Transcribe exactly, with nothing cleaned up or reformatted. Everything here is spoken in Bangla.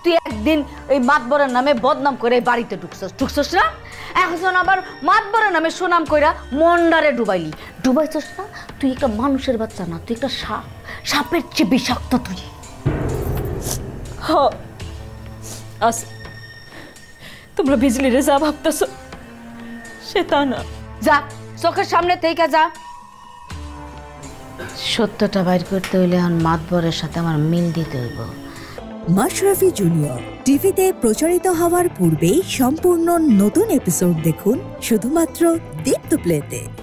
তুই একদিন ওই মাতবরের নামে বদনাম করে বাড়িতে ঢুকছস ঢুকছস না এখন আবার মাতবরের নামে সুনাম কইরা মন্ডারে ডুবাইলি ডুবাইছস না তুই একটা মানুষের বাচ্চা না তুই একটা সাপ সাপের চেয়ে বিষাক্ত তুই আস তোমরা বিজলিরে যা ভাবতেছো সে তা না যা চোখের সামনে থেকে যা সত্যটা বাইর করতে হইলে এখন মাতবরের সাথে আমার মিল দিতে হইব মাশরাফি জুনিয়র টিভিতে প্রচারিত হওয়ার পূর্বেই সম্পূর্ণ নতুন এপিসোড দেখুন শুধুমাত্র দীপ্ত প্লেতে।